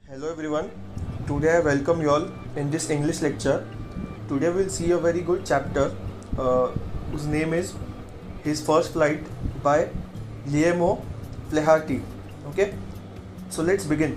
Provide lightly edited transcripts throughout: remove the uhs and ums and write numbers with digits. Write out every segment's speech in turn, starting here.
Hello everyone. Today I welcome you all in this English lecture. Today we'll see a very good chapter whose name is His First Flight by Guillermo Flaherty. Okay, so let's begin.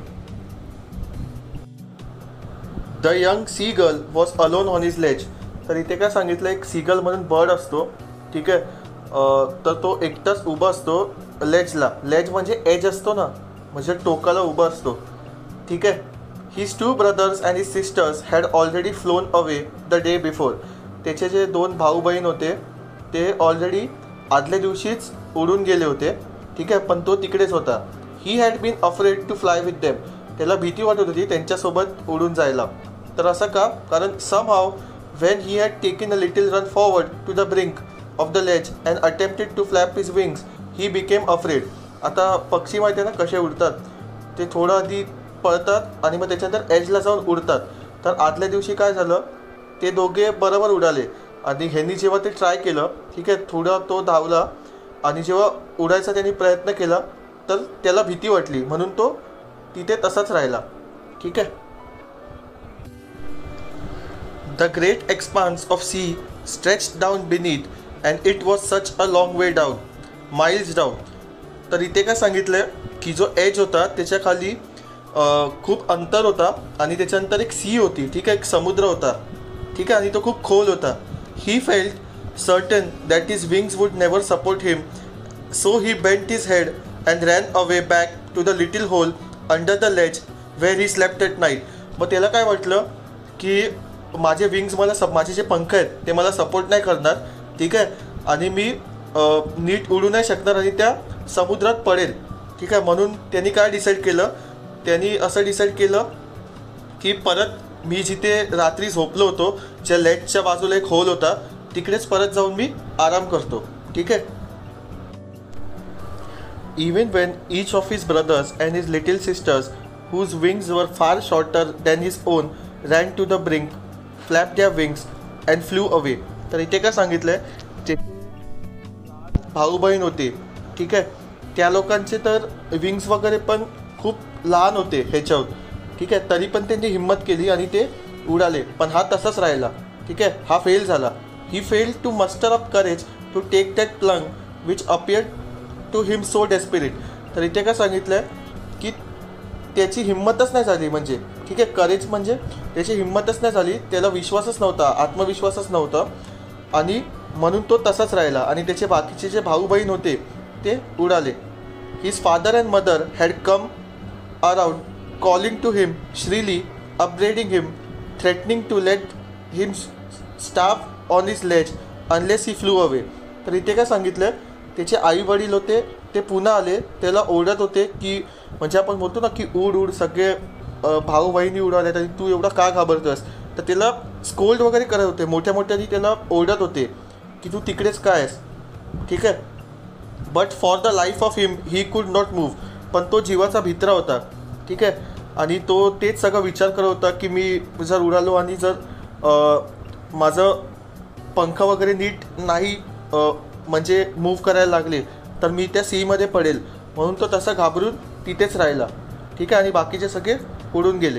The young seagull was alone on his ledge. तर इथे काय सांगितलं, एक seagull म्हणून bird असतो, ठीक आहे. तर तो एकटाच उभा असतो लेजला. लेज म्हणजे एज असतो ना, म्हणजे टोकाला उभा असतो, ठीक आहे. His two brothers and his sisters had already flown away the day before. त्याचे जे दोन भाऊ बहीण होते ते ऑलरेडी आदल्या दिवशीच उडून गेले होते, ठीक आहे. पण तो तिकडेच होता. He had been afraid to fly with them. त्याला भीती वाटत होती त्यांच्यासोबत उडून जायला. तर असं का? कारण somehow when he had taken a little run forward to the brink of the ledge and attempted to flap his wings, he became afraid. आता पक्षी माहिती आहे ना कसे उडतात, ते थोडं आधी पळतात आणि मग त्याच्यानंतर एजला जाऊन उडतात. तर आदल्या दिवशी काय झालं, ते दोघे बरोबर उडाले आणि ह्यांनी जेव्हा ते ट्राय केलं, ठीक आहे, थोडा तो धावला आणि जेव्हा उडायचा त्यांनी प्रयत्न केला तर त्याला भीती वाटली म्हणून तो तिथे तसाच राहिला, ठीक आहे. The great expanse of sea stretched down beneath and it was such a long way down, miles down. तर इथे काय सांगितलं की जो एज होता त्याच्या खाली खूप अंतर होता आणि त्याच्यानंतर एक सी होती, ठीक आहे, एक समुद्र होता, ठीक आहे, आणि तो खूप खोल होता. He felt certain that his wings would never support him, so he bent his head and ran away back to the little hole under the ledge where he slept at night. मग त्याला काय वाटलं की माझे wings माझे जे पंख आहेत ते मला सपोर्ट नाही करणार, ठीक आहे, आणि मी नीट उडू नाही शकणार आणि त्या समुद्रात पडेल, ठीक आहे. म्हणून त्यांनी काय डिसाईड केलं, त्यांनी असं डिसाईड केलं की परत मी जिथे रात्री झोपलो होतो, ज्या लेजच्या बाजूला एक होल होता, तिकडेच परत जाऊन मी आराम करतो, ठीक आहे. Even when each of his brothers and his little sisters whose wings were far shorter than his own ran to the brink, flap the wings and flew away. तर इथे काय सांगितलं आहे, ते भाऊ बहीण होते, ठीक आहे, त्या लोकांचे तर विंग्स वगैरे पण खूप लहान होते ह्याच्यावर, ठीक आहे, तरी पण त्यांनी हिंमत केली आणि ते उडाले. पण हा तसाच राहिला, ठीक आहे, हा फेल झाला. He fail to muster up courage to take that plunge which appear to him so desperate. तर इथे काय सांगितलं आहे की त्याची हिंमतच नाही झाली, म्हणजे ठीक आहे, करेज म्हणजे त्याची हिंमतच नाही झाली, त्याला विश्वासच नव्हता, आत्मविश्वासच नव्हता आणि म्हणून तो तसाच राहिला आणि त्याचे बाकीचे जे भाऊ बहीण होते ते उडाले. His father and mother had come around calling to him shrilly, upbraiding him, threatening to let him starve on his ledge unless he flew away. तर इथे काय सांगितलं, त्याचे आई वडील होते ते पुन्हा आले, त्याला ओरडत होते की म्हणजे आपण बोलतो ना की उड उड, सगळे भाऊ बहिणी उडाले तरी तू एवढा का घाबरतोस. तर त्याला स्कोल्ड वगैरे करत होते, मोठ्या मोठ्यानी त्याला ओरडत होते की तू तिकडेच काय आहेस, ठीक आहे. But for the life of him he could not move. पण तो जीवाचा भित्रा होता, ठीक आहे, आणि तो तेच सगळं विचार करत होता की मी जर उडालो आणि जर माझं पंख वगैरे नीट नाही म्हणजे मूव्ह करायला लागले तर मी त्या सीमध्ये पडेल. म्हणून तो तसा घाबरून तिथेच राहिला, ठीक आहे, आणि बाकीचे सगळे उडून गेले.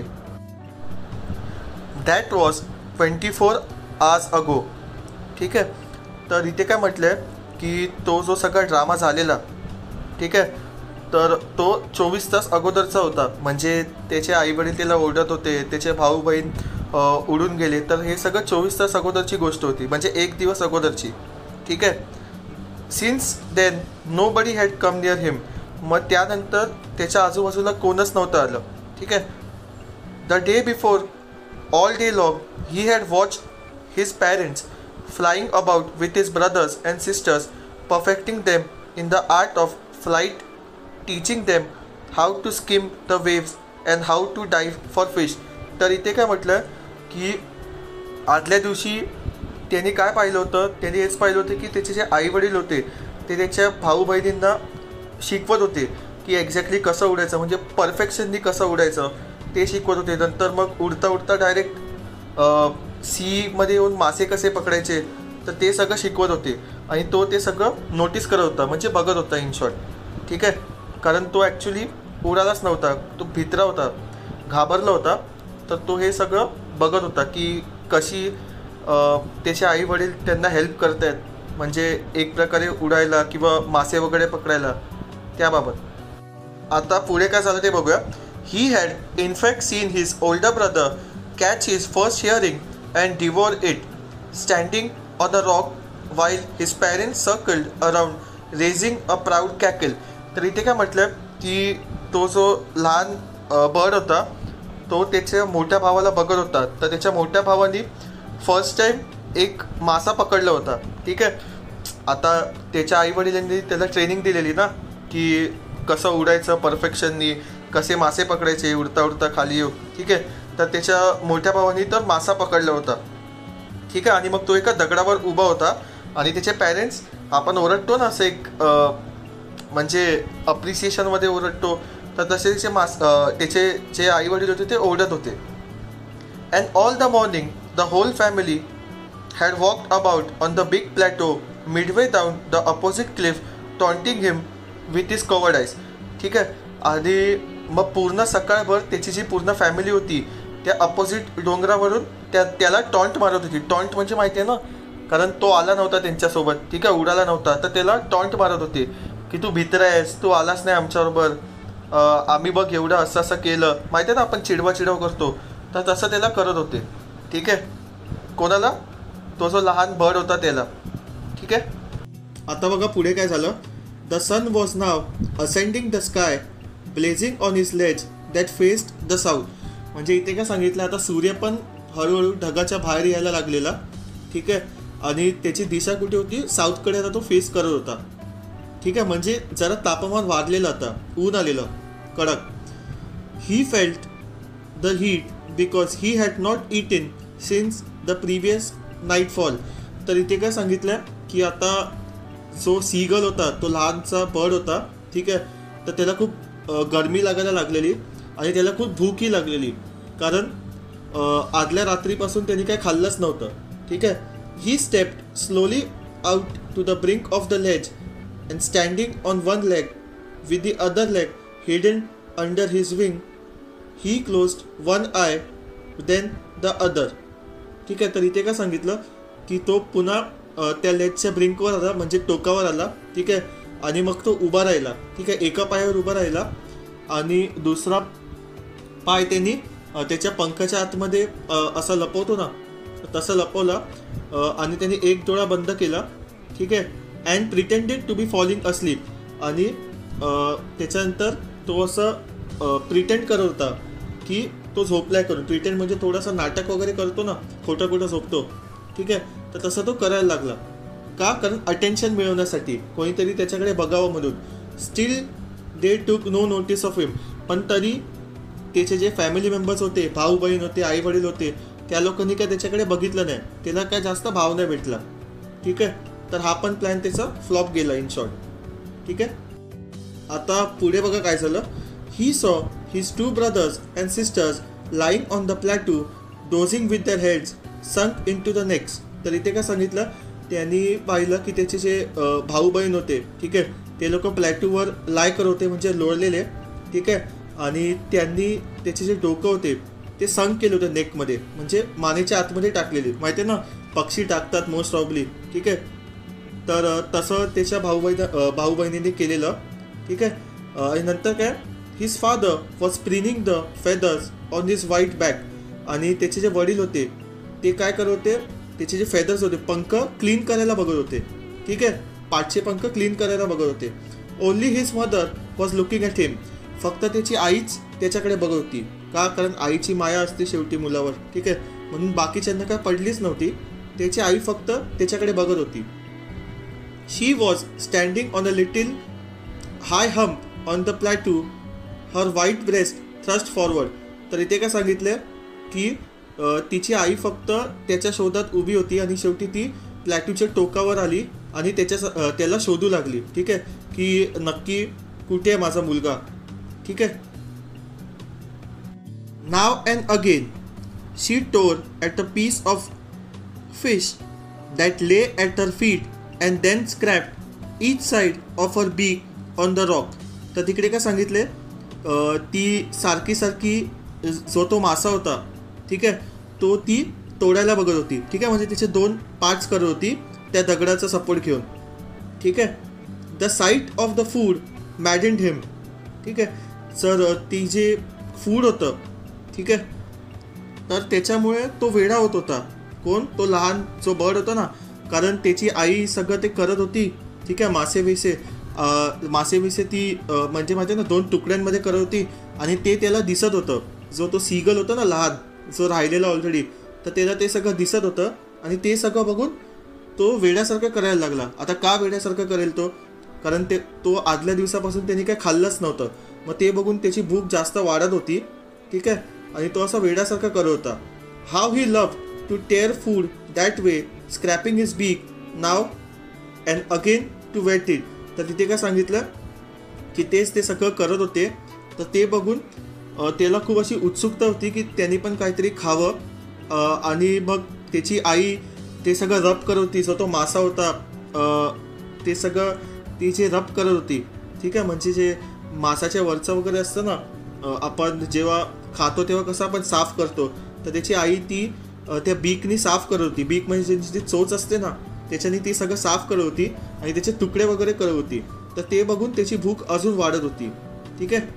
दॅट वॉज 24 hours अगो, ठीक आहे. तर इथे काय म्हटलं आहे की तो जो सगळा ड्रामा झालेला, ठीक आहे, तर तो 24 तास अगोदरचा होता. म्हणजे त्याचे आईवडील त्याला ओरडत होते, त्याचे भाऊ बहीण उडून गेले, तर हे सगळं 24 तास अगोदरची गोष्ट होती, म्हणजे एक दिवस अगोदरची, ठीक आहे. Since then nobody had come near him. मग त्यानंतर त्याच्या आजूबाजूला कोणच नव्हतं आलं, ठीक आहे. The day before all day long he had watch his parents flying about with his brothers and sisters, perfecting them in the art of flight, teaching them how to skim the waves and how to dive for fish. तर इथे काय म्हटलं की आदल्या दिवशी त्यांनी काय पाहिलं होतं, त्यांनी हेच पाहिलं होतं की त्याचे जे आईवडील होते ते त्याच्या भाऊ बहिणींना शिकवत होते की एक्झॅक्टली कसं उडायचं, म्हणजे परफेक्शननी कसं उडायचं ते शिकवत होते. नंतर मग उडता उडता डायरेक्ट सीमध्ये येऊन मासे कसे पकडायचे तर ते सगळं शिकवत होते आणि तो ते सगळं नोटीस करत होता, म्हणजे बघत होता इन शॉर्ट, ठीक आहे. कारण तो ॲक्च्युली उडालाच नव्हता, तो भित्रा होता. घाबरला होता. तर तो हे सगळं बघत होता की कशी त्याचे आई वडील त्यांना हेल्प करत आहेत, म्हणजे एक प्रकारे उडायला किंवा मासे वगैरे पकडायला त्याबाबत. आता पुढे काय झालं ते बघूया. He had in fact seen his older brother catch his first herring and devour it standing on a rock while his parents circled around raising a proud cackle. तर इथे काय म्हटलं की तो जो लहान बर्ड होता तो त्याच्या मोठ्या भावाला बघत होता. तर त्याच्या मोठ्या भावाने फर्स्ट टाईम एक मासा पकडला होता. ठीक आहे. आता त्याच्या आईवडिलांनी त्याला ट्रेनिंग दिलेली ना की कसं उडायचं परफेक्शननी, कसे मासे पकडायचे उडता उडता खाली येऊ. ठीक आहे. तर त्याच्या मोठ्या भावाने तर मासा पकडला होता. ठीक आहे. आणि मग तो एका दगडावर उभा होता आणि त्याचे पॅरेंट्स, आपण ओरडतो ना असं एक म्हणजे अप्रिसिएशनमध्ये ओरडतो, तर तसे त्याचे जे आई वडील होते ते ओरडत होते. And all the morning the whole family had walked about on the big plateau midway down the opposite cliff taunting him with his coward eyes. ठीक आहे. आणि मग पूर्ण सकाळभर त्याची जी पूर्ण फॅमिली होती त्या अपोजिट डोंगरावरून त्याला टॉन्ट मारत होती. टॉन्ट म्हणजे माहिती आहे ना, कारण तो आला नव्हता त्यांच्यासोबत. ठीक आहे. उडाला नव्हता, तर त्याला टॉन्ट मारत होते की तू भित्र आहेस, तू आलास नाही आमच्याबरोबर, आम्ही बघ एवढं असं असं केलं, माहिती आहे ना आपण चिडवा करतो, तर तसं त्याला करत होते. ठीक आहे. कोणाला? तो जो लहान बर्ड होता त्याला. ठीक आहे. आता बघा पुढे काय झालं. The sun was now ascending the sky blazing on his ledge that faced the south. म्हणजे इथे काय सांगितलं, आता सूर्य पण हळूहळू ढगाच्या बाहेर यायला लागलेला. ठीक आहे. आणि त्याची दिशा कुठे होती? साऊथकडे आता तो फेस करत होता. ठीक आहे. म्हणजे जरा तापमान वाढलेलं आता, ऊन आलेलं कडक. He felt the heat because he had not eaten since the previous nightfall. तर इथे काय सांगितलं की आता जो सीगल होता, तो लहानसा बर्ड होता. ठीक आहे. तर त्याला खूप गरमी लागायला लागलेली आणि त्याला खूप भूकही लागलेली, कारण आदल्या रात्रीपासून त्यांनी काय खाल्लंच नव्हतं. ठीक आहे. He stepped slowly out to the brink of the ledge and standing on one leg with the other leg hidden under his wing he closed one eye then the other. ठीक आहे. तर इथे काय सांगितलं की तो पुन्हा त्या लेजच्या ब्रिंकवर आला, म्हणजे टोकावर आला. ठीक आहे. आणि मग तो उभा राहिला. ठीक आहे. एका पायावर उभा राहिला आणि दुसरा पाय त्यांनी त्याच्या पंखाच्या आतमध्ये असं लपवतो ना, तसं लपवला आणि त्याने एक डोळा बंद केला. ठीक आहे. And pretended to be falling asleep. आणि त्याच्यानंतर तो असं प्रिटेंड करत होता की तो झोपलाय करून. प्रिटेंड म्हणजे थोडंसं नाटक वगैरे करतो ना, खोटं खोटं झोपतो. ठीक आहे. तर तसं तो करायला लागला. का? कारण अटेन्शन मिळवण्यासाठी, कोणीतरी त्याच्याकडे बघावं म्हणून. स्टील दे टूक नो नोटीस ऑफ हिम. पण तरी त्याचे जे फॅमिली मेंबर्स होते, भाऊ बहीण होते, आई वडील होते, त्या लोकांनी काय त्याच्याकडे बघितलं नाही. त्याला काय जास्त भाव नाही भेटला. ठीक आहे. तर हा पण प्लॅन त्याचा फ्लॉप गेला इन शॉर्ट. ठीक आहे. आता पुढे बघा काय झालं. He saw his two brothers and sisters lying on the plateau dozing with their heads sunk into the necks. तर इथे काय सांगितलं, त्यांनी पाहिलं की त्याचे जे भाऊ बहीण होते, ठीक आहे, ते लोक प्लॅटूवर लाय करत होते, म्हणजे लोळलेले. ठीक आहे. आणि त्यांनी त्याचे जे डोकं होते ते संक केले होते नेकमध्ये, म्हणजे मानेच्या आतमध्ये टाकलेले. माहिती आहे ना, पक्षी टाकतात मोस्ट प्रॉब्ली. ठीक आहे. तर तसं त्याच्या भाऊ बहिणीने केलेलं. ठीक आहे. आणि नंतर काय, his father was preening the feathers on his white back. आणि त्याचे जे वडील होते ते काय करत होते, त्याचे जे फेदर्स होते, पंख क्लीन करायला बघत होते. ठीक आहे. पाठचे पंख क्लीन करायला बघत होते. Only his mother was looking at him. फक्त त्याची आईच त्याच्याकडे बघत होती. का? कारण आईची माया असते शेवटी मुलावर. ठीक आहे. म्हणून बाकीच्यांना काय पडलीच नव्हती. त्याची आई फक्त त्याच्याकडे बघत होती. She was standing on a little high hump on the plateau, her white breast thrust forward. तर इथे काय सांगितलं की तिची आई फक्त त्याच्या शोधात उभी होती आणि शेवटी ती प्लॅटूच्या टोकावर आली आणि त्याला शोधू लागली. ठीक आहे. की नक्की कुठे आहे माझा मुलगा. ठीक आहे. Now and again she tore at a piece of fish that lay at her feet and then scrape each side of her beak on the rock. तर तिकडे काय सांगितले, ती सारखी जो तो मासा होता, ठीक आहे, तो ती तोडायला बघत होती, ठीक आहे. म्हणजे तिचे 2 पार्ट्स करत होती त्या दगडाचा सपोर्ट घेऊन, ठीक आहे. The sight of the food maddened him, ठीक आहे. सर ती जे फूड होतं, ठीक आहे, तर त्याच्यामुळे तो वेडा होत होता. कोण? तो लहान जो बर्ड होता ना, कारण त्याची आई सगळं ते करत होती, ठीक आहे. मासे विसे ती म्हणजे माझ्या ना 2 तुकड्यांमध्ये करत होती आणि ते त्याला दिसत होतं. जो तो सीगल होता ना लहान, जो राहिलेला ऑलरेडी, तर त्याला ते सगळं दिसत होतं आणि ते सगळं बघून तो वेड्यासारखं करायला लागला. आता का वेड्यासारखं करेल तो? कारण तो आदल्या दिवसापासून त्यांनी काय खाल्लंच नव्हतं. मग ते बघून त्याची भूक जास्त वाढत होती, ठीक आहे. आणि तो असा वेड्यासारखा करत होता. How he loved to tear food that way, scraping his beak now and again to whet it. तर तिथे काय सांगितलं की तेच ते सगळं करत होते. तर ते बघून त्याला खूप अशी उत्सुकता होती की त्यांनी पण काहीतरी खावं. आणि मग त्याची आई ते सगळं रब करत होती. जो तो मासा होता ते सगळं ती जे रब करत होती, ठीक आहे. म्हणजे जे मासाच्या वरचं वगैरे असतं ना, आपण जेव्हा खातो तेव्हा कसं आपण साफ करतो, तर त्याची आई ती त्या बीकनी साफ करत होती. बीक म्हणजे जी चोच असते ना, त्याच्याने ती सगळं साफ करत होती आणि त्याचे तुकडे वगैरे करत होती. तर ते बघून त्याची भूक अजून वाढत होती, ठीक आहे.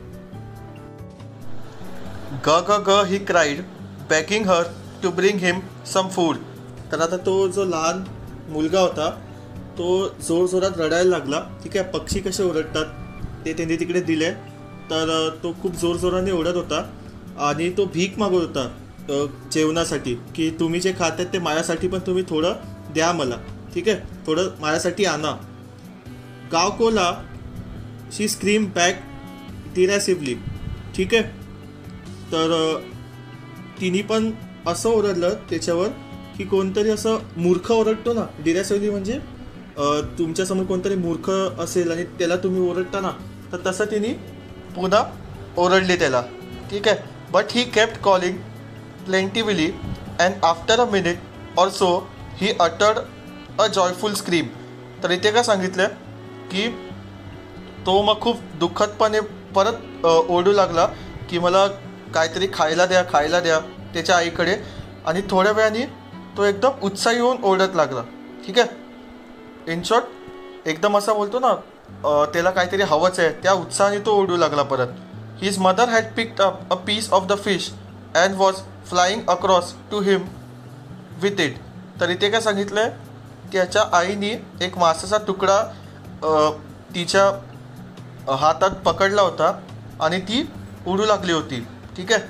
ग ग ग he cried begging her to bring him some food. तर आता तो जो लहान मुलगा होता तो जोरजोरात रडायला लागला, ठीक आहे. पक्षी कसे ओरडतात ते त्यांनी तिकडे दिले. तर तो खूप जोरजोराने ओरडत होता आणि तो भीक मागत होता जेवणासाठी, की तुम्ही जे खातात ते माझ्यासाठी पण तुम्ही थोडं द्या मला, ठीक आहे, थोडं माझ्यासाठी आणा. गावकोला शी स्क्रीम बॅक डिरेसिव्हली, ठीक आहे. तर तिने पण असं ओरडलं त्याच्यावर की कोणतरी असं मूर्ख ओरडतो ना, डिरेसिव्हली म्हणजे तुमच्यासमोर कोणतरी मूर्ख असेल आणि त्याला तुम्ही ओरडता ना, तर तसं तिने पुन्हा ओरडली त्याला, ठीक आहे. But he kept calling plaintively and after a minute or so he uttered a joyful scream. तर इथे काय सांगितलं की तो मग खूप दुःखदपणे परत ओरडू लागला की मला काहीतरी खायला द्या त्याच्या आईकडे. आणि थोड्या वेळाने तो एकदम उत्साही होऊन ओरडत लागला, ठीक आहे. इन शॉर्ट एकदम असा बोलतो ना, त्याला काहीतरी हवंच आहे, त्या उत्साहाने तो ओरडू लागला परत. His mother had picked up a piece of the fish and was flying across to him with it. तर इथे काय सांगितलं आहे, त्याच्या आईने एक मासाचा तुकडा तिच्या हातात पकडला होता आणि ती उडू लागली होती, ठीक आहे.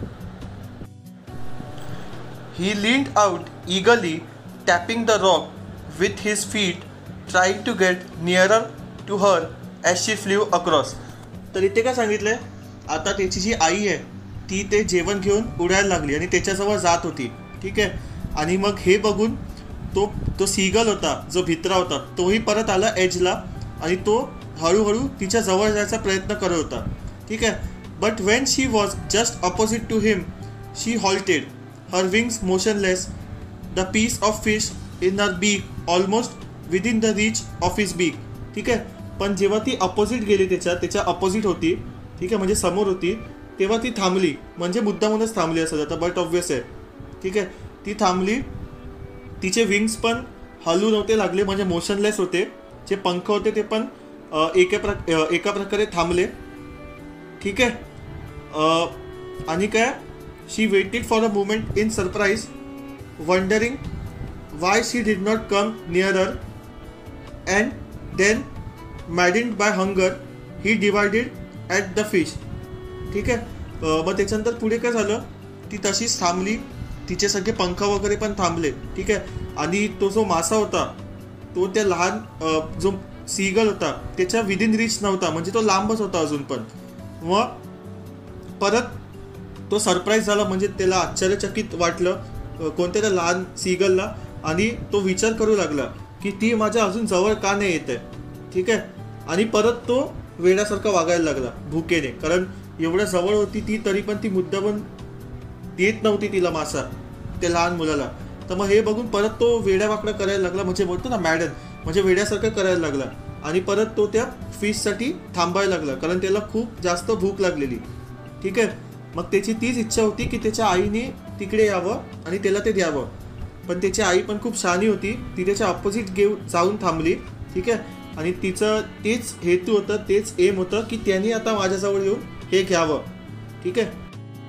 ही leaned out eagerly, tapping the rock with his feet, trying to get nearer to her as she flew across. तर इथे काय सांगितलंय, आता त्याची जी आई आहे ती ते जेवण घेऊन उडायला लागली आणि त्याच्याजवळ जात होती, ठीक आहे. आणि मग हे बघून तो सीगल होता जो भित्रा होता तोही परत आला एजला आणि तो हळूहळू तिच्या जवळ जायचा प्रयत्न करत होता, ठीक आहे. But when she was just opposite to him she halted, her wings motionless, the piece of fish in her beak almost within the reach of his beak, ठीक आहे. पण जेव्हा ती अपोजिट गेली त्याच्या अपोजिट होती, ठीक आहे, म्हणजे समोर होती, तेव्हा ती थांबली. म्हणजे मुद्दामूनच थांबली असं जातं, बट ऑब्वियस आहे, ठीक आहे. ती थांबली, तिचे विंग्स पण हलू नव्हते लागले, म्हणजे मोशनलेस होते. जे पंख होते ते पण एका प्रकारे थांबले, ठीक आहे. आणि काय, she waited for a moment in surprise, wondering why she did not come nearer, and then maddened by hunger he divided at the fish, ठीक आहे. मग त्याच्यानंतर पुढे काय झालं, ती तशीच थांबली, तिचे सगळे पंख वगैरे पण थांबले, ठीक आहे. आणि तो जो मासा होता तो त्या लहान जो सीगल होता त्याच्या विदिन रीच नव्हता, म्हणजे तो लांबच होता अजून पण. मग परत तो सरप्राईज झाला, म्हणजे त्याला आश्चर्यचकित वाटलं कोणत्या त्या लहान सीगलला, आणि तो विचार करू लागला की ती माझ्या अजून जवळ का नाही येत आहे, ठीक आहे. आणि परत तो वेड्यासारखा वागायला लागला भुकेने, कारण एवढ्या जवळ होती ती तरी पण ती मुद्दामून देत नव्हती तिला मासा त्या लहान मुलाला. तर मग हे बघून परत तो वेड्यावाकडा करायला लागला, म्हणजे बोलतो ना मॅडन, म्हणजे वेड्यासारखं करायला लागला. आणि परत तो त्या फिशसाठी थांबायला लागला कारण त्याला खूप जास्त भूक लागलेली, ठीक आहे. मग त्याची तीच इच्छा होती की त्याच्या आईने तिकडे यावं आणि त्याला ते द्यावं. पण त्याची आई पण खूप शहाणी होती, ती त्याच्या ऑपोजिट जाऊन थांबली. ठीक आहे, आणि तिचं तेच हेतू होतं, तेच एम होतं की त्यांनी आता माझ्याजवळ येऊन हे घ्यावं. ठीक आहे.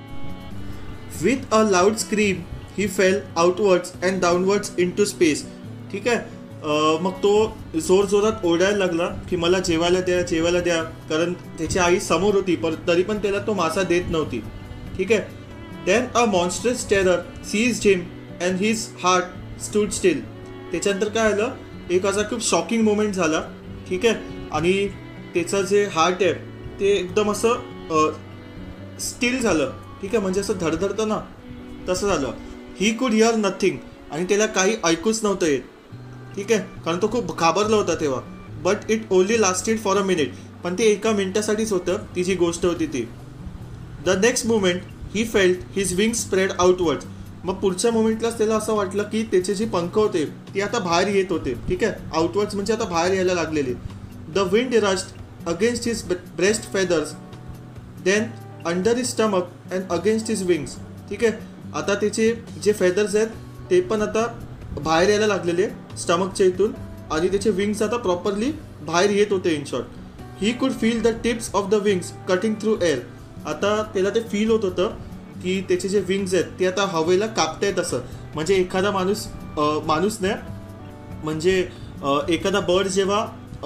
With a loud scream he fell outwards and downwards into space. ठीक आहे. मग तो जोरजोरात ओरडायला लागला की मला जेवायला द्या, जेवायला द्या, कारण त्याची आई समोर होती, पण तरी पण त्याला तो मासा देत नव्हती. ठीक आहे. Then a monstrous terror seized him and his heart stood still. त्याच्यानंतर काय झालं, एक असा खूप शॉकिंग मोमेंट झाला. ठीक आहे. आणि त्याचं जे हार्ट आहे ते एकदम असं स्टिल झालं. ठीक आहे, म्हणजे असं धडधडतं ना तसं झालं. ही कुड हिअर नथिंग, आणि त्याला काही ऐकूच नव्हतं येत. ठीक आहे, कारण तो खूप घाबरला होता तेव्हा. But it only lasted for a minute, पण ते एका मिनिटासाठीच होतं, ती जी गोष्ट होती ती. The next moment he felt his wing spread outwards. मग पुढच्या मोमेंटलाच त्याला असं वाटलं की त्याचे जे पंख होते ते आता बाहेर येत होते. ठीक आहे, आउटवर्ड्स म्हणजे आता बाहेर यायला लागलेले. The wind rushed against his breast feathers, then under his stomach and against his wings. ठीक आहे, आता त्याचे जे फेदर्स आहेत ते पण आता बाहेर यायला लागलेले स्टमकच्या इथून, आणि त्याचे विंग्स आता प्रॉपरली बाहेर येत होते. In short, he could feel the tips of the wings cutting through air. आता त्याला ते फील होत होतं की त्याचे जे विंग्स आहेत ते आता हवेला कापतायत. असं म्हणजे एखादा माणूस नाही, म्हणजे एखादा बर्ड जेव्हा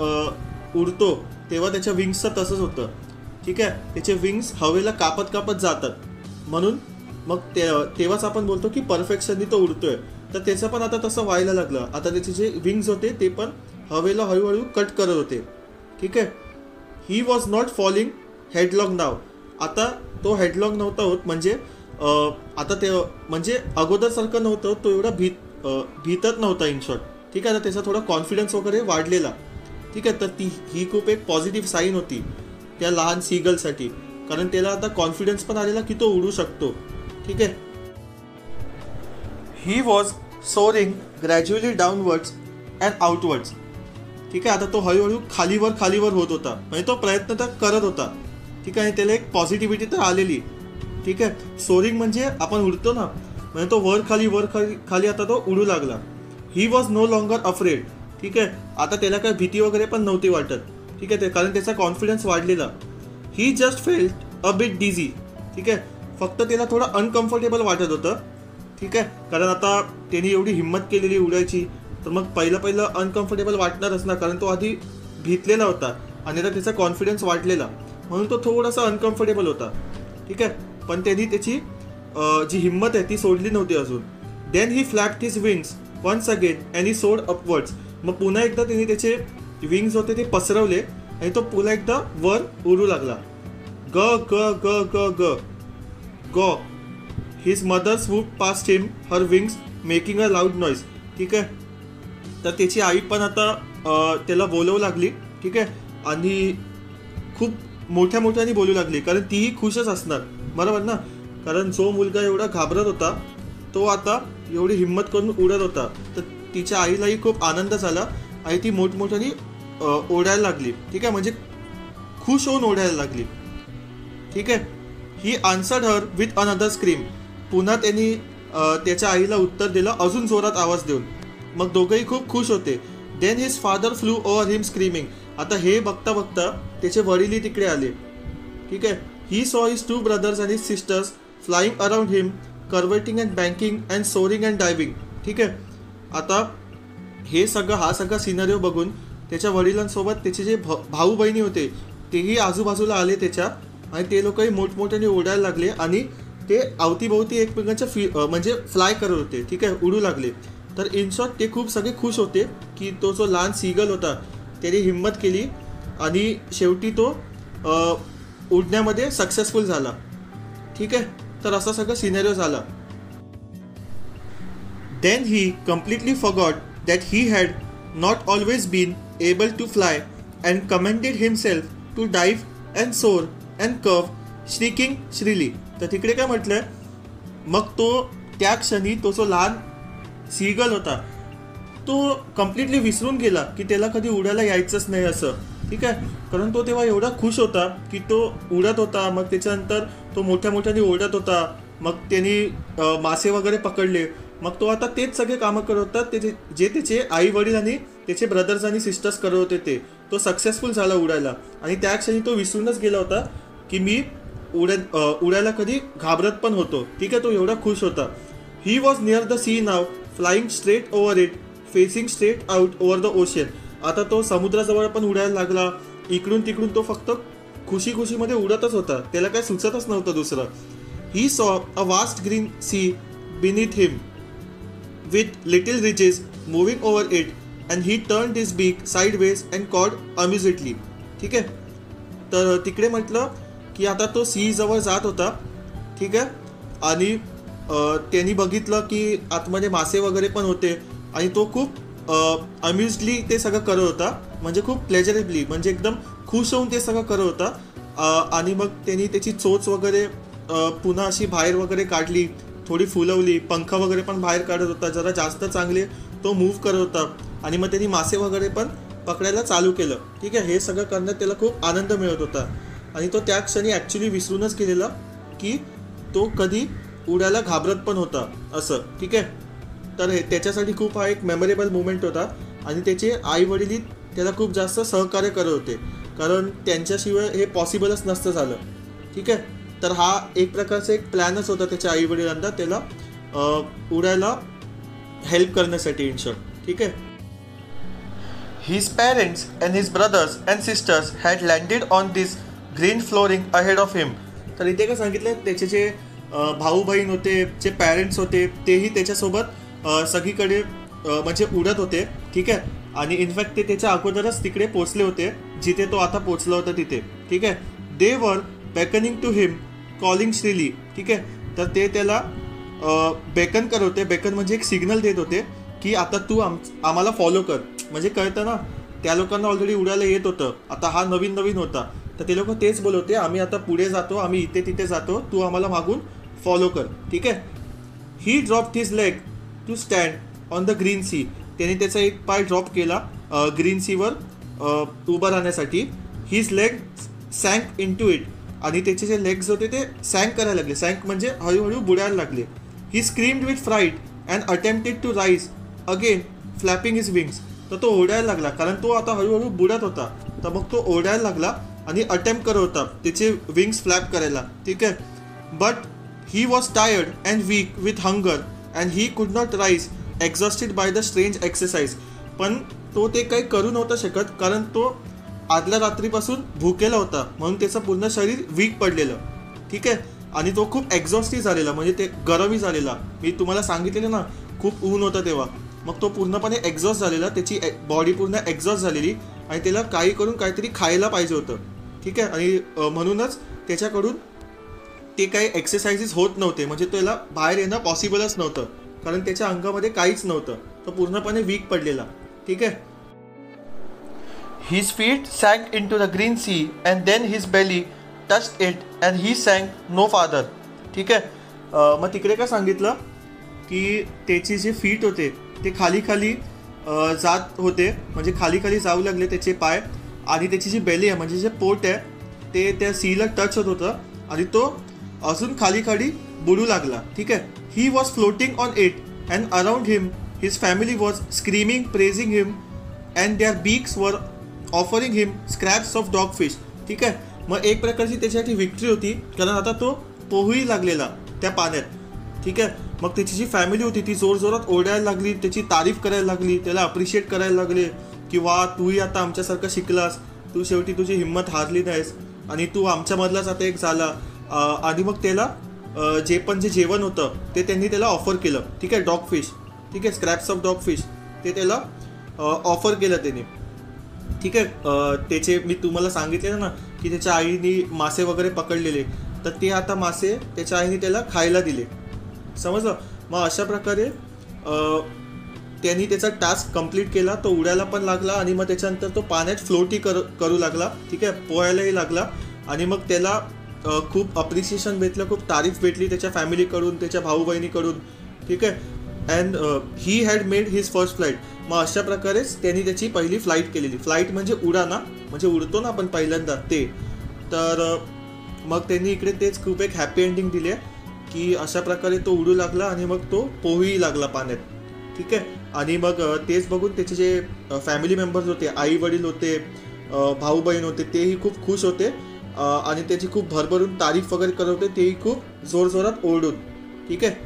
उडतो तेव्हा त्याच्या विंग्सचं तसंच होतं. ठीक आहे, त्याचे विंग्स हवेला कापत कापत जातात, म्हणून मग तेव्हाच आपण बोलतो की परफेक्शननी तो उडतोय. तर त्याचं पण आता तसं व्हायला लागलं. आता त्याचे जे विंग्स होते ते पण हवेला हळूहळू कट करत होते. ठीक आहे. He was not falling headlong now. आता तो हेडलॉग नव्हता होत, म्हणजे आता ते म्हणजे अगोदरसारखं नव्हतं, तो एवढा भीतत नव्हता. इन शॉर्ट, ठीक आहे, आता त्याचा थोडा कॉन्फिडन्स वगैरे वाढलेला. ठीक आहे, तर ही खूप एक पॉझिटिव्ह साईन होती त्या लहान सीगलसाठी, कारण त्याला आता कॉन्फिडन्स पण आलेला की तो उडू शकतो. ठीक आहे. He was soaring gradually downwards and outwards. ठीक आहे, आता तो हळूहळू खालीवर होत होता, म्हणजे तो प्रयत्न तर करत होता. ठीक आहे, आणि त्याला एक पॉझिटिव्हिटी तर आलेली. ठीक आहे, सोअरिंग म्हणजे आपण उडतो ना, म्हणजे तो वर खाली आता तो उडू लागला. He was no longer afraid. ठीक आहे, आता त्याला काय भीती वगैरे पण नव्हती वाटत. ठीक आहे, कारण त्याचा कॉन्फिडन्स वाढलेला. He just felt a bit dizzy. ठीक आहे, फक्त त्याला थोडं अनकम्फर्टेबल वाटत होतं. ठीक आहे, कारण आता त्याने एवढी हिंमत केलेली उडायची, तर मग पहिलं अनकम्फर्टेबल वाटणारच ना, कारण तो आधी भीतलेला होता आणि आता त्याचा कॉन्फिडन्स वाढलेला, म्हणून तो थोडासा अनकम्फर्टेबल होता. ठीक आहे, पण त्यांनी त्याची जी हिंमत आहे ती सोडली नव्हती अजून. Then he flapped his wings once again and he soared upwards. मग पुन्हा एकदा त्यांनी त्याचे विंग्स होते ते पसरवले आणि तो पुन्हा एकदा वर उडू लागला. ग ग ग ग ग गो. His mother swoop past him, her wings making a loud noise. ठीक आहे, तर त्याची आई पण आता त्याला बोलवू लागली. ठीक आहे, आणि खूप मोठ्याने बोलू लागली, कारण तीही खुशच असणार, बरोबर ना, कारण जो मुलगा एवढा घाबरत होता तो आता एवढी हिंमत करून उडत होता. तर तिच्या आईलाही खूप आनंद झाला आणि ती मोठमोठ्याने ओढायला लागली. ठीक आहे, म्हणजे खुश होऊन ओढायला लागली. ठीक आहे. He answered her with another scream. पुन्हा त्यांनी त्याच्या आईला उत्तर दिलं अजून जोरात आवाज देऊन. मग दोघंही खूप खुश होते. Then his father flew over him screaming. आता हे बघता बघता त्याचे वडीलही तिकडे आले. ठीक आहे. He saw his 2 brothers and his sisters flying around him, curveting and banking and soaring and diving. ठीक आहे. आता हा सगळा सिनारिओ बघून त्याच्या वडिलांसोबत त्याचे जे भाऊ बहिणी होते तेही आजूबाजूला आले त्याच्या, आणि ते लोकही मोठमोठ्याने ओढायला लागले आणि ते अवतीभोवती एकमेकांच्या म्हणजे फ्लाय करत होते. ठीक आहे, उडू लागले. तर इन शॉर्ट ते खूप सगळे खुश होते की तो जो लहान सीगल होता त्याने हिंमत केली आणि शेवटी तो उडण्यामध्ये सक्सेसफुल झाला. ठीक आहे, तर असा सगळा सिनेरिओ झाला. Then he completely forgot that he had not always been able to fly and commended himself to dive and soar and curve shrieking shrilly. तर तिकडे काय म्हटलंय, मग तो त्या क्षणी तो जो लहान सीगल होता तो कम्प्लिटली विसरून गेला की त्याला कधी उडायला यायचंच नाही असं. ठीक आहे. कारण तो तेव्हा एवढा खुश होता की तो उडत होता, मग त्याच्यानंतर तो मोठ्या मोठ्याने ओढत होता, मग त्यांनी मासे वगैरे पकडले, मग तो आता तेच सगळे कामं करत होता जे त्याचे आई वडील आणि त्याचे ब्रदर्स आणि सिस्टर्स करत होते. तो सक्सेसफुल झाला उडायला, आणि त्या क्षणी तो विसरूनच गेला होता की मी उडायला कधी घाबरत पण होतो. ठीक आहे, तो एवढा खुश होता. He was near the sea now, flying straight over it, facing straight out over the ocean. आता तो समुद्राजवळ पण उडायला लागला, इकडून तिकडून तो फक्त खुशी खुशीमध्ये उडतच होता, त्याला काय सुचतच नव्हतं दुसरं. He saw a vast green sea beneath him with little ridges moving over it, and he turned his beak sideways and cawed amusedly. ठीक आहे, तर तिकडे म्हटलं की आता तो सी जवळ जात होता. ठीक आहे, आणि त्यांनी बघितलं की आतमध्ये मासे वगैरे पण होते, आणि तो खूप अम्युजली ते सगळं करत होता, म्हणजे खूप प्लेजरेबली, म्हणजे एकदम खुश होऊन ते सगळं करत होता. आणि मग त्यांनी त्याची चोच वगैरे पुन्हा अशी बाहेर वगैरे काढली, थोडी फुलवली, पंख वगैरे पण बाहेर काढत होता, जरा जास्त चांगले तो मूव्ह करत होता, आणि मग त्यांनी मासे वगैरे पण पकडायला चालू केलं. ठीक आहे, हे सगळं करण्यात त्याला खूप आनंद मिळत होता, आणि तो त्या क्षणी ॲक्च्युली विसरूनच गेलेला की तो कधी उडायला घाबरत पण होता असं. ठीक आहे, तर त्याच्यासाठी खूप हा एक मेमोरेबल मुमेंट होता, आणि त्याचे आई वडील त्याला खूप जास्त सहकार्य करत होते, कारण त्यांच्याशिवाय हे पॉसिबलच नसतं झालं. ठीक आहे, तर हा एक प्रकारचा एक प्लॅनच होता त्याच्या आई वडिलांना त्याला उडायला हेल्प करण्यासाठी, इन शॉर्ट. ठीक आहे. His parents and his brothers and sisters had landed on this green flooring ahead of him. तर इथे काय सांगितलं, त्याचे जे भाऊ बहीण होते, जे पॅरेंट्स होते, तेही त्याच्यासोबत सगळीकडे म्हणजे उडत होते. ठीक आहे, आणि इनफॅक्ट ते त्याच्या अगोदरच तिकडे पोचले होते जिथे तो आता पोचला होता तिथे. ठीक आहे, they were beckoning to him calling shrilly. ठीक आहे, तर ते त्याला बेकन करत होते. बेकन म्हणजे एक सिग्नल देत होते की आता तू आम्हाला फॉलो कर, म्हणजे कळतं ना, त्या लोकांना ऑलरेडी उडायला येत होतं, आता हा नवीन नवीन होता, तर ते लोक तेच बोलवते, आम्ही आता पुढे जातो, आम्ही इथे तिथे जातो, तू आम्हाला मागून फॉलो कर. ठीक आहे. He dropped his leg to stand on the green sea. त्याने त्याचा एक पाय ड्रॉप केला ग्रीन सीवर उभं राहण्यासाठी. His leg sank into it, आणि त्याचे जे लेग्स होते ते सँक करायला लागले. सँक म्हणजे हळूहळू बुडायला लागले. He screamed with fright and attempted to rise again flapping his wings. तर तो ओढायला लागला, कारण तो आता हळूहळू बुडत होता, तर मग तो ओढायला लागला आणि अटेम्प्ट करत होता त्याचे विंग्स फ्लॅप करायला. ठीक आहे, but he was tired and weak with hunger and he could not rise exhausted by the strange exercise. पण तो ते काही करू नव्हता शकत, कारण तो आदल्या रात्रीपासून भुकेला होता, म्हणून त्याचं पूर्ण शरीर वीक पडलेलं. ठीक आहे, आणि तो खूप एक्झॉस्टही झालेला, म्हणजे ते गरमही झालेला. मी तुम्हाला सांगितलेलं ना, खूप ऊन होतं तेव्हा, मग तो पूर्णपणे एक्झॉस्ट झालेला, त्याची बॉडी पूर्ण एक्झॉस्ट झालेली, आणि त्याला काही करून काहीतरी खायला पाहिजे होतं. ठीक आहे, आणि म्हणूनच त्याच्याकडून ते काही एक्सरसाइजेस होत नव्हते, म्हणजे त्याला बाहेर येणं पॉसिबलच नव्हतं, कारण त्याच्या अंगामध्ये काहीच नव्हतं, तो पूर्णपणे वीक पडलेला. ठीक आहे. His feet sank into the green sea and then his belly touched it and he sank no farther. ठीक आहे, मग तिकडे काय सांगितलं की त्याचे जे फीट होते ते खाली खाली जात होते, म्हणजे खाली खाली जाऊ लागले त्याचे पाय, आणि त्याची जी बेली आहे म्हणजे जे पोट आहे ते त्या सीला टच होत होतं, आणि तो अजून खाली खाली बुडू लागला. ठीक आहे. He was floating on it and around him his family was screaming praising him and their beaks were offering him scraps of dog fish. ठीक आहे, मग एक प्रकारची त्याच्यासाठी विक्ट्री होती, कारण आता तो पोहूही लागलेला त्या पाण्यात. ठीक आहे, मग त्याची जी फॅमिली होती ती जोरजोरात ओरडायला लागली, त्याची तारीफ करायला लागली, त्याला अप्रिशिएट करायला लागले की वा तूही आता आमच्यासारखं शिकलास, तू शेवटी तुझी हिंमत हारली नाहीस, आणि तू आमच्यामधलाच आता एक झाला. आणि मग त्याला जे जेवण होतं ते त्यांनी त्याला ऑफर केलं. ठीक आहे, डॉग फिश. ठीक आहे, स्क्रॅप्स ऑफ डॉग फिश ते त्याला ऑफर केलं त्याने. ठीक आहे, त्याचे मी तुम्हाला सांगितलेलं ना की त्याच्या आईने मासे वगैरे पकडलेले, तर ते आता मासे त्याच्या आईने त्याला खायला दिले, समजलं. मग अशा प्रकारे त्यांनी त्याचा टास्क कंप्लीट केला, तो उडायला पण लागला, आणि मग त्याच्यानंतर तो पाण्यात फ्लोटही करू लागला. ठीक आहे, पोहायलाही लागला, आणि मग त्याला खूप अप्रिसिएशन भेटलं, खूप तारीफ भेटली त्याच्या फॅमिलीकडून, त्याच्या भाऊ बहिणीकडून. ठीक आहे, and he had made his first flight. मग अशा प्रकारेच त्यांनी त्याची पहिली फ्लाईट केलेली. फ्लाईट म्हणजे उडाना, म्हणजे उडतो ना आपण पहिल्यांदा ते. तर मग त्यांनी इकडे तेच खूप एक हॅपी एंडिंग दिली आहे की अशा प्रकारे तो उडू लागला आणि मग तो पोहूही लागला पाण्यात. ठीक आहे. आणि मग तेच बघून त्याचे जे फॅमिली मेंबर्स होते, आई वडील होते, भाऊ बहीण होते, तेही खूप खुश होते आणि त्याची खूप भरभरून तारीफ वगैरे करत होते, तेही खूप जोरजोरात ओरडून. ठीक आहे.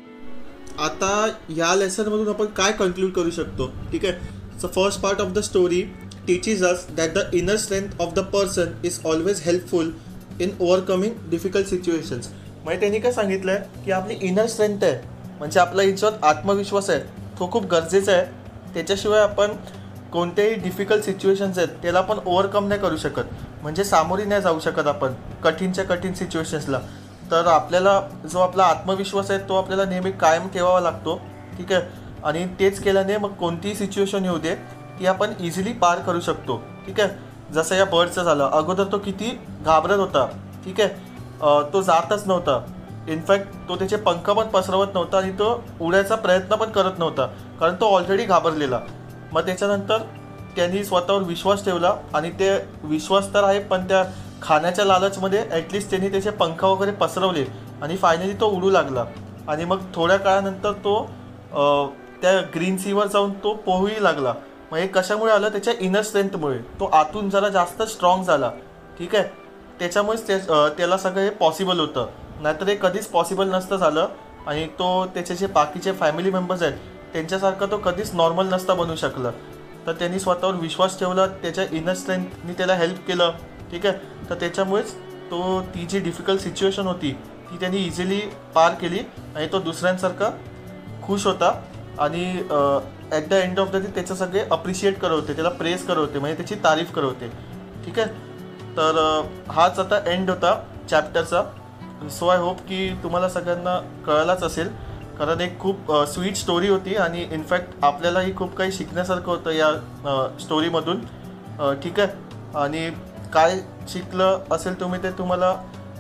आता या लेसनमधून आपण काय कन्क्लूड करू शकतो. ठीक आहे. So first part of the story teaches us that the inner strength of the person is always helpful in overcoming difficult situations. म्हणजे त्यांनी काय सांगितलं आहे की आपली इनर स्ट्रेंथ आहे, म्हणजे आपला याच्यावर आत्मविश्वास आहे, तो खूप गरजेचा आहे. त्याच्याशिवाय आपण कोणतेही डिफिकल्ट सिच्युएशन्स आहेत त्याला आपण ओव्हरकम नाही करू शकत, म्हणजे सामोरी नाही जाऊ शकत आपण कठीणच्या कठीण सिच्युएशन्सला. तर आपल्याला जो आपला आत्मविश्वास आहे तो आपल्याला नेहमी कायम ठेवावा लागतो. ठीक आहे. आणि तेच केल्याने मग कोणतीही सिच्युएशन येऊ दे ती आपण इझिली पार करू शकतो. ठीक आहे. जसं या बर्डचं झालं, अगोदर तो किती घाबरत होता. ठीक आहे. तो जातच नव्हता, इनफॅक्ट तो त्याचे पंख पण पसरवत नव्हता आणि तो उडायचा प्रयत्न पण करत नव्हता, कारण तो ऑलरेडी घाबरलेला. मग त्याच्यानंतर त्यांनी स्वतःवर विश्वास ठेवला आणि ते विश्वास तर आहे, पण त्या खाण्याच्या लालचमध्ये ॲटलिस्ट त्यांनी त्याचे पंख वगैरे पसरवले आणि फायनली तो उडू लागला. आणि मग थोड्या काळानंतर तो त्या ग्रीन सीवर जाऊन तो पोहूही लागला. मग हे कशामुळे आलं, त्याच्या इनर स्ट्रेंथमुळे. तो आतून जरा जास्त स्ट्रॉंग झाला. ठीक आहे. त्याच्यामुळेच त्याला सगळं हे पॉसिबल होतं, नाहीतर हे कधीच पॉसिबल नसतं झालं. आणि तो त्याचे जे बाकीचे फॅमिली मेंबर्स आहेत त्यांच्यासारखं तो कधीच नॉर्मल नसता बनू शकला. तर त्यांनी स्वतःवर विश्वास ठेवला, त्याच्या इनर स्ट्रेंथनी त्याला हेल्प केलं. ठीक आहे. तर त्याच्यामुळेच ती जी डिफिकल्ट सिच्युएशन होती ती त्यांनी इझिली पार केली आणि तो दुसऱ्यांसारखा खुश होता. आणि at the end of the day त्याचं सगळे अप्रिशिएट करत होते, त्याला प्रेस करत होते, म्हणजे त्याची तारीफ करत होते. ठीक आहे. तर हाच आता एंड होता चॅप्टरचा. सो आय होप की तुम्हाला सगळ्यांना कळालाच असेल, कारण एक खूप स्वीट स्टोरी होती आणि इनफॅक्ट आपल्यालाही खूप काही शिकण्यासारखं होतं या स्टोरीमधून. ठीक आहे. आणि काय शिकलं असेल तुम्ही ते तुम्हाला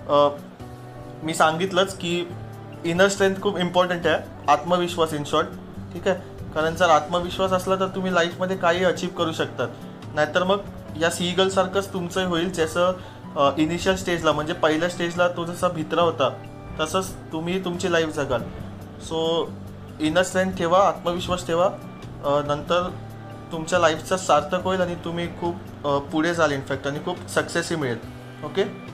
मी सांगितलंच की इनर स्ट्रेंथ खूप इम्पॉर्टंट आहे, आत्मविश्वास इन शॉर्ट. ठीक आहे. कारण जर आत्मविश्वास असला तर तुम्ही लाईफमध्ये काही अचीव करू शकतात, नाहीतर मग या सीगलसारखंच तुमचं होईल, जसं इनिशियल स्टेजला म्हणजे पहिल्या स्टेजला तो जसा भित्रा होता तसंच तुम्ही तुमची लाईफ जगाल. सो इनर स्ट्रेंथ ठेवा, आत्मविश्वास ठेवा, नंतर तुमच्या लाईफचं सार्थक होईल आणि तुम्ही खूप पुढे जाल इनफॅक्ट आणि खूप सक्सेसही मिळेल. ओके.